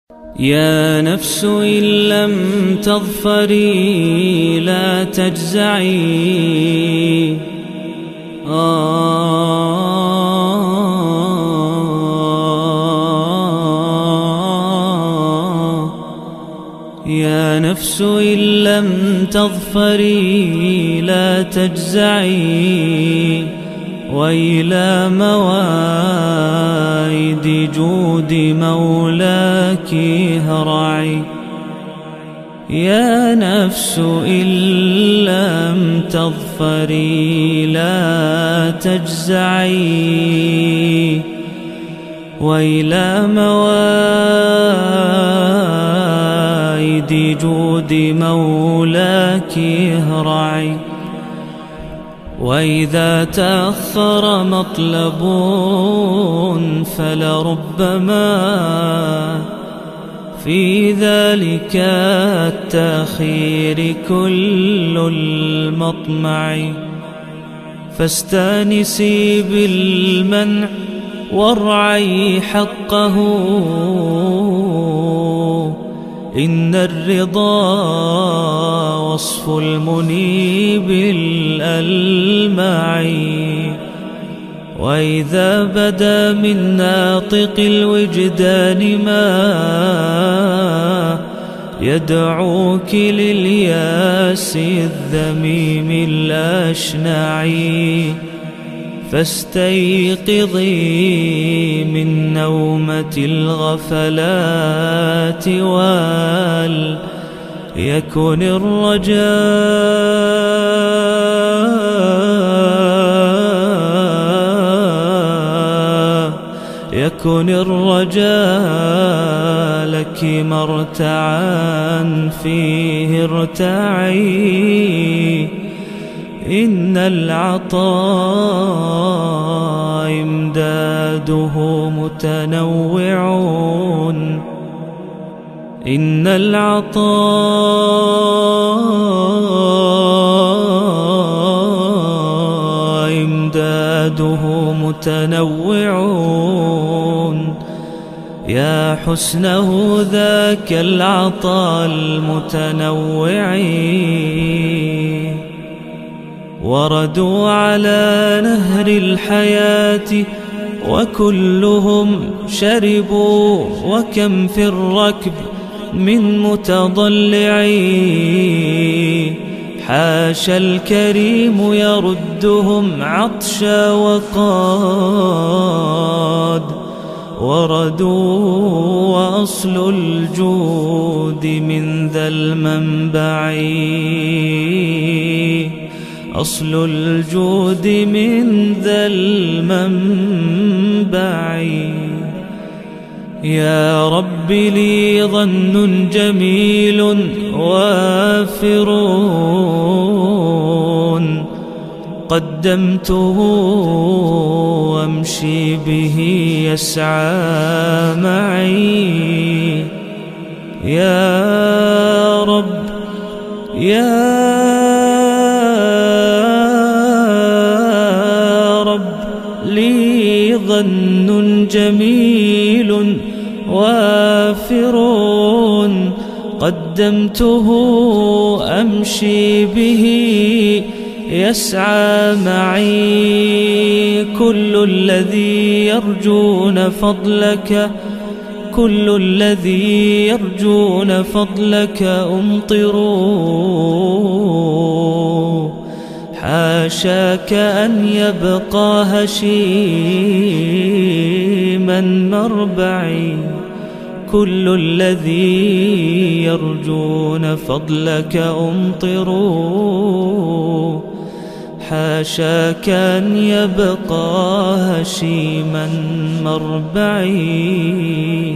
يا نفس إن لم تظفري لا تجزعي. يا نفس إن لم تظفري لا تجزعي، وإلى مواعيد جود مولاك هرعي. يا نفس إن لم تظفري لا تجزعي، وإلى مواعيد جود مولاك هرعي. وإذا تأخر مطلب فلربما في ذلك التأخير كل المطمع. فاستانسي بالمنع وارعي حقه، إن الرضا وصف المنيب الألمع. وإذا بدا من ناطق الوجدان ما يدعوك للياس الذميم الأشنع، فاستيقظي من نومة الغفلات وليكن الرجاء لك مرتعا فيه ارتعي. إن العطاء إمداده متنوع، إن العطاء إمداده متنوع. يا حسنه ذاك العطاء المتنوع. وردوا على نهر الحياة وكلهم شربوا، وكم في الركب من متضلع. حاشا الكريم يردهم عطشا وقاد وردوا. وأصل الجود من ذا المنبع، أصل الجود من ذا المنبع. يا رب لي ظن جميل وافر، قدمته وامشي به يسعى معي. يا رب يا لي ظن جميل وافر، قدمته أمشي به يسعى معي. كل الذي يرجون فضلك، كل الذي يرجون فضلك أمطروا. حاشاك أن يبقى هشيما مربعي. كل الذي يرجون فضلك أمطروا. حاشاك أن يبقى هشيما مربعي.